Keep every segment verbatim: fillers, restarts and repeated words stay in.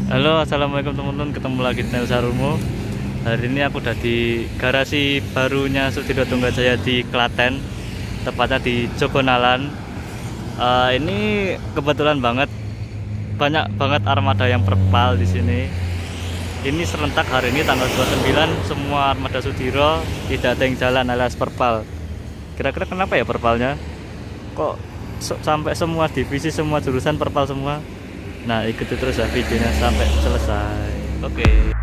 Halo, assalamualaikum teman-teman. Ketemu lagi di channel Sarumo. Hari ini aku udah di garasi barunya Sudiro Tunggajaya di Klaten, tepatnya di Jogonalan. Uh, ini kebetulan banget banyak banget armada yang perpal di sini. Ini serentak hari ini tanggal dua puluh sembilan, semua armada Sudiro tidak ada yang jalan alias perpal. Kira-kira kenapa ya perpalnya? Kok sampai semua divisi, semua jurusan perpal semua? Nah, ikuti terus ya videonya sampai selesai. Oke.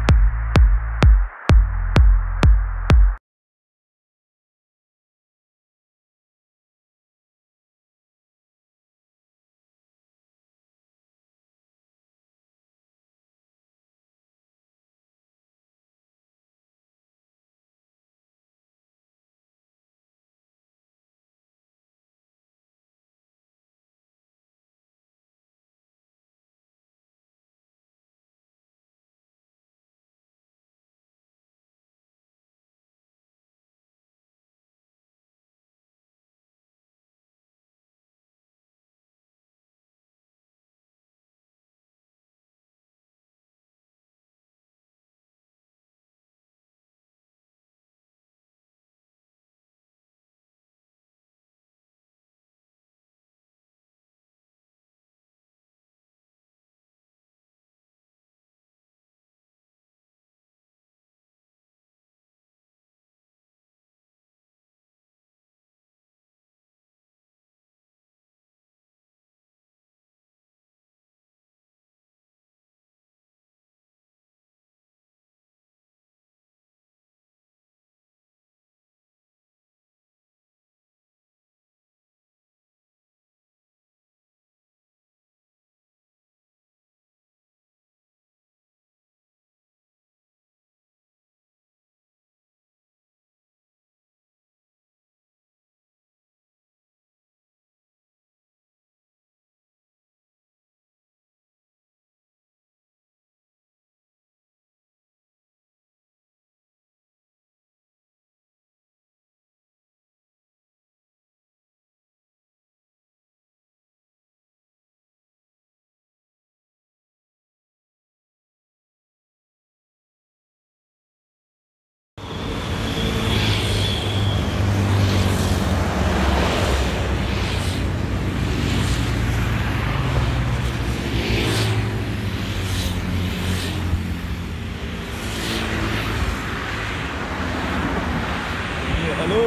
Halo.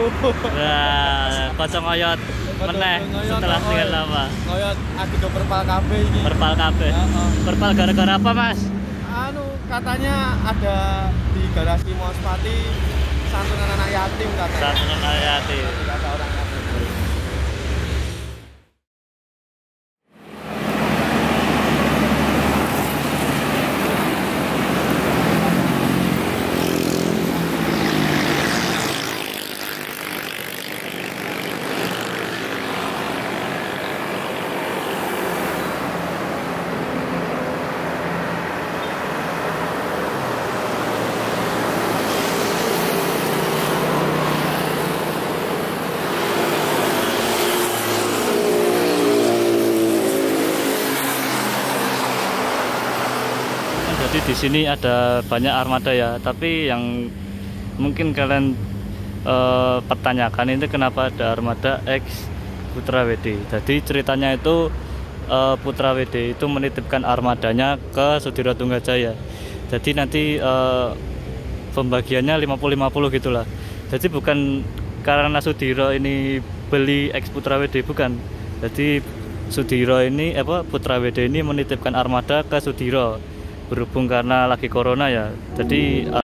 Nah, kocok ngoyot meneh setelah sekian lama. Ngoyot aku do perpal kafe ini. Perpal kabeh. Ya, oh. Perpal gara-gara apa, Mas? Anu katanya ada di garasi Mospati santunan anak yatim katanya. Santunan anak yatim. Kata orang yatim. Jadi di sini ada banyak armada ya, tapi yang mungkin kalian eh, pertanyakan itu kenapa ada armada X Putra W D. Jadi ceritanya itu eh, Putra W D itu menitipkan armadanya ke Sudiro Tunggajaya. Jadi nanti eh, pembagiannya lima puluh lima puluh gitulah. Jadi bukan karena Sudiro ini beli X Putra W D, bukan. Jadi Sudiro ini apa Putra W D ini menitipkan armada ke Sudiro. Berhubung karena lagi corona ya, jadi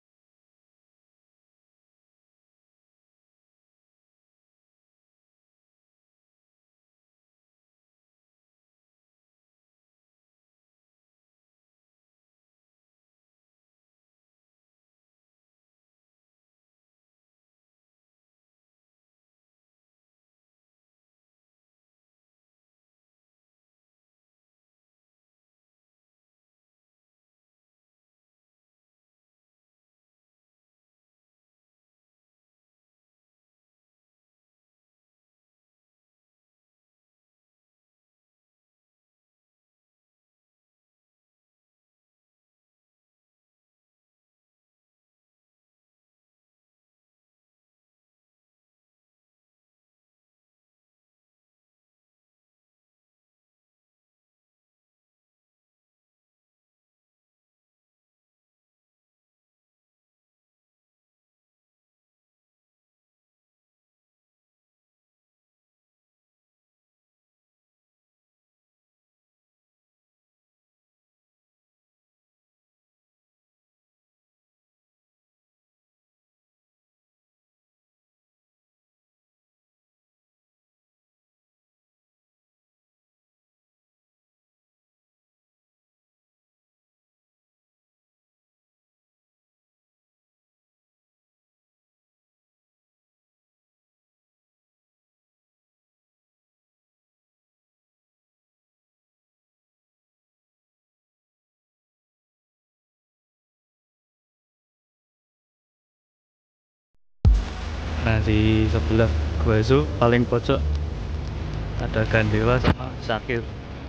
Nah, di sebelah gua itu paling pojok ada Gandewa sama Sakir.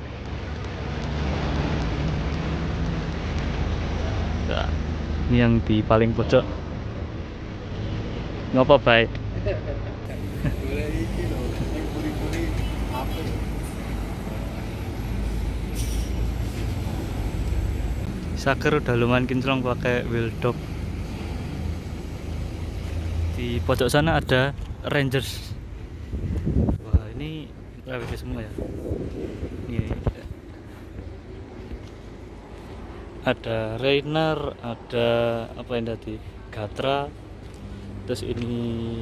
Nah, ini yang di paling pojok. Ngopo baik? Boleh iki lho, sing puri-puri apa? Sakir udah lumayan kinclong pakai wheel dog. Di pojok sana ada Rangers. Wah, ini W D semua ya. Ini ada Rainer, ada apa yang tadi? Gatra. Terus ini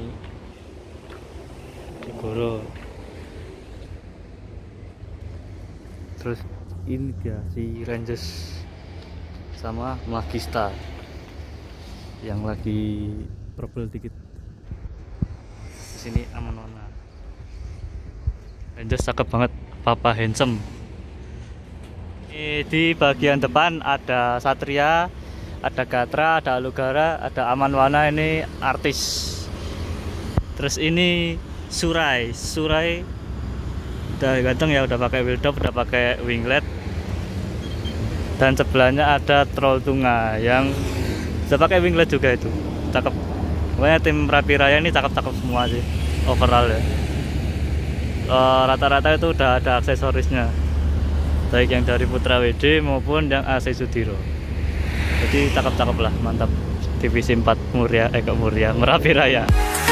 Kigoro. Terus ini dia si Rangers sama Magista yang lagi trouble dikit. Sini aman Wana. Rangers cakep banget, Papa handsome. Ini di bagian depan ada Satria, ada Gatra, ada Alugara, ada Aman Wana, ini artis. Terus ini Surai, Surai udah ganteng ya, udah pakai wheel dog, udah pakai winglet. Dan sebelahnya ada Troll Tunga yang udah pakai winglet juga, itu cakep. Pokoknya tim Merapi Raya ini cakep-cakep semua sih overall ya. Rata-rata itu udah ada aksesorisnya, baik yang dari Putra W D maupun yang A C Sudiro. Jadi cakep-cakep lah, mantap. Divisi empat Muria, eh kok Muria, Merapi Raya.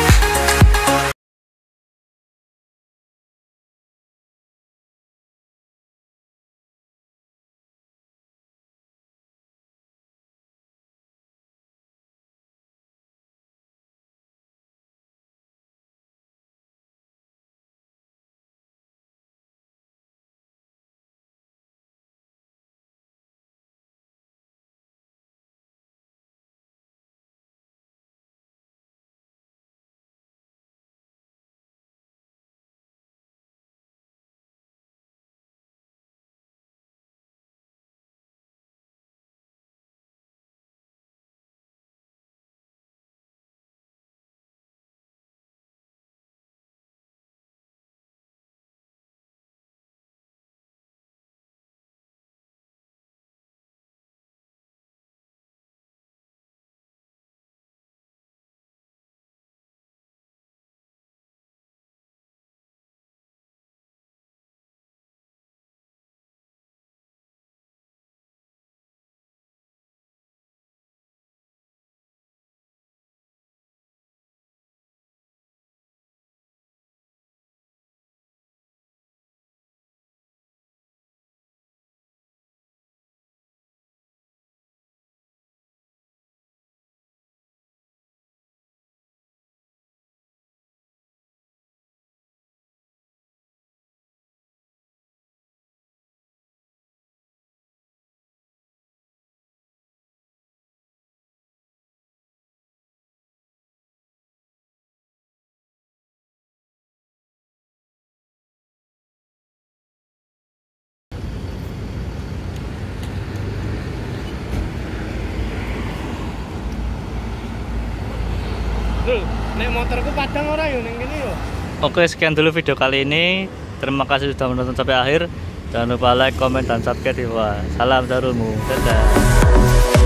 Lho, nek motorku padang ora yo ning kene yo. Oke, sekian dulu video kali ini. Terima kasih sudah menonton sampai akhir. Jangan lupa like, komen, dan subscribe. Wah, salam Darulmu. Dadah.